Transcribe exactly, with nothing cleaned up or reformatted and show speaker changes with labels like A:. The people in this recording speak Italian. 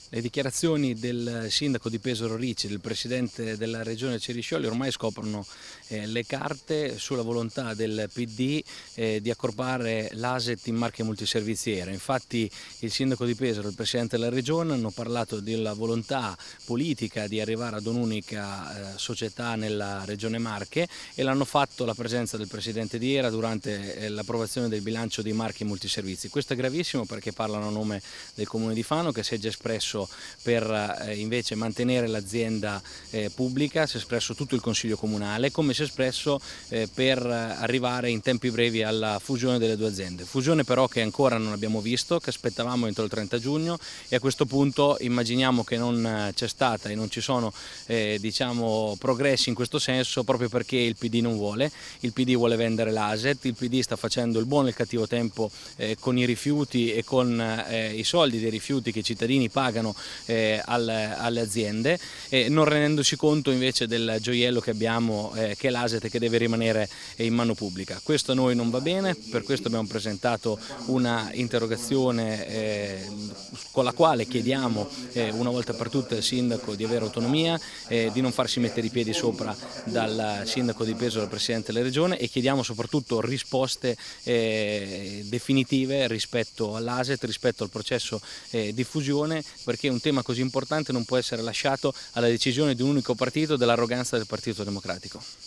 A: Le dichiarazioni del sindaco di Pesaro Ricci, del presidente della regione Ceriscioli, ormai scoprono eh, le carte sulla volontà del P D eh, di accorpare l'A S E T in Marche Multiserviziere. Infatti il sindaco di Pesaro e il presidente della regione hanno parlato della volontà politica di arrivare ad un'unica eh, società nella regione Marche e l'hanno fatto alla presenza del presidente di Era durante eh, l'approvazione del bilancio dei Marche Multiservizi. Questo è gravissimo perché parlano a nome del comune di Fano, che si è già espresso per eh, invece mantenere l'azienda eh, pubblica, si è espresso tutto il Consiglio Comunale, come si è espresso eh, per arrivare in tempi brevi alla fusione delle due aziende. Fusione però che ancora non abbiamo visto, che aspettavamo entro il trenta giugno, e a questo punto immaginiamo che non c'è stata e non ci sono eh, diciamo, progressi in questo senso, proprio perché il P D non vuole, il P D vuole vendere l'A S E T, il P D sta facendo il buono e il cattivo tempo eh, con i rifiuti e con eh, i soldi dei rifiuti che i cittadini pagano Eh, alle, alle aziende, eh, non rendendosi conto invece del gioiello che abbiamo, eh, che è l'A S E T, che deve rimanere in mano pubblica. Questo a noi non va bene, per questo abbiamo presentato una interrogazione eh, con la quale chiediamo eh, una volta per tutte al sindaco di avere autonomia, eh, di non farsi mettere i piedi sopra dal sindaco di Pesaro, dal presidente della regione, e chiediamo soprattutto risposte eh, definitive rispetto all'A S E T, rispetto al processo eh, di fusione, perché un tema così importante non può essere lasciato alla decisione di un unico partito, dell'arroganza del Partito Democratico.